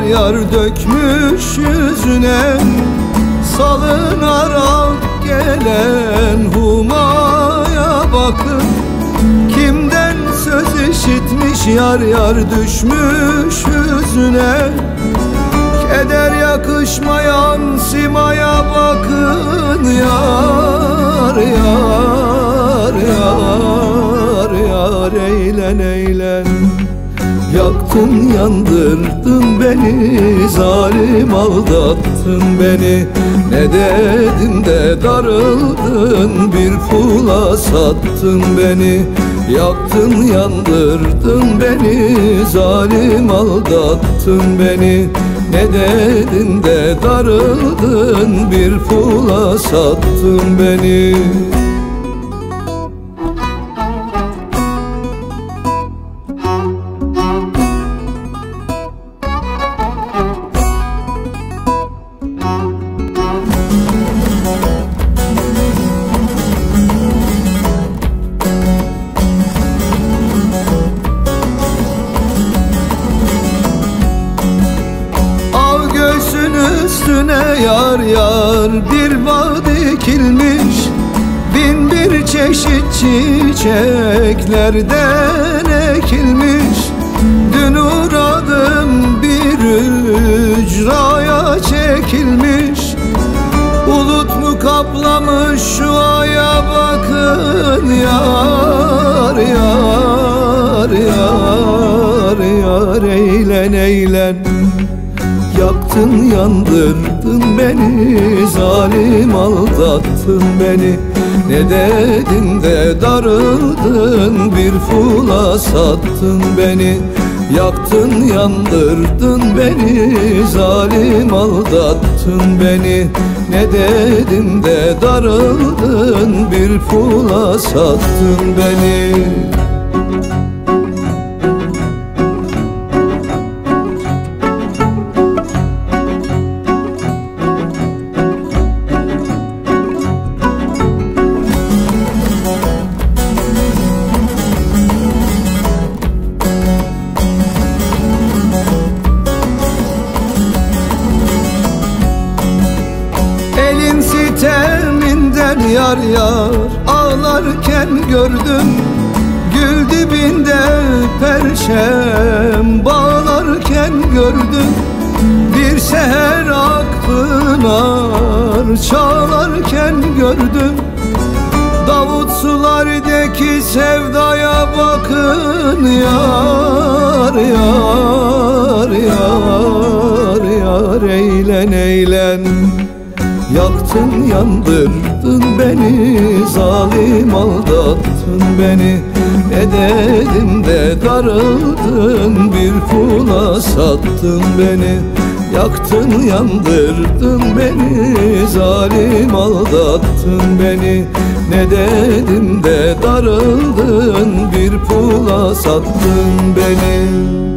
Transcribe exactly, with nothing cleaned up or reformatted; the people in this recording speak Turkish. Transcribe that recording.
yar dökmüş yüzüne, salınarak gelen humaya bakın. Kimden söz işitmiş yar yar düşmüş yüzüne, keder yakışmayan simaya bakın. Yar yar yar yar eylen eylen. Yaktın yandırdın beni, zalim aldattın beni. Ne dedim de darıldın, bir fula sattın beni. Yaktın yandırdın beni, zalim aldattın beni. Ne dedin de darıldın, bir fula sattın beni. Üstüne yar yar bir bağ dikilmiş, bin bir çeşit çiçeklerden ekilmiş. Dün uğradım bir ücraya çekilmiş, bulut mu kaplamış şu aya bakın. Yar yar yar yar eylen eylen. Yaktın yandırdın beni, zalim aldattın beni. Ne dedin de darıldın, bir fula sattın beni. Yaktın yandırdın beni, zalim aldattın beni. Ne dedin de darıldın, bir fula sattın beni. Teminden yar yar ağlarken gördüm, gül dibinde perşem bağlarken gördüm. Bir seher akpınar çağlarken gördüm. Davut sulardaki sevdaya bakın. Yar yar yar yar eylen eylen. Yaktın yandırdın beni, zalim aldattın beni. Ne dedim de darıldın, bir fula sattın beni. Yaktın yandırdın beni, zalim aldattın beni. Ne dedim de darıldın, bir fula sattın beni.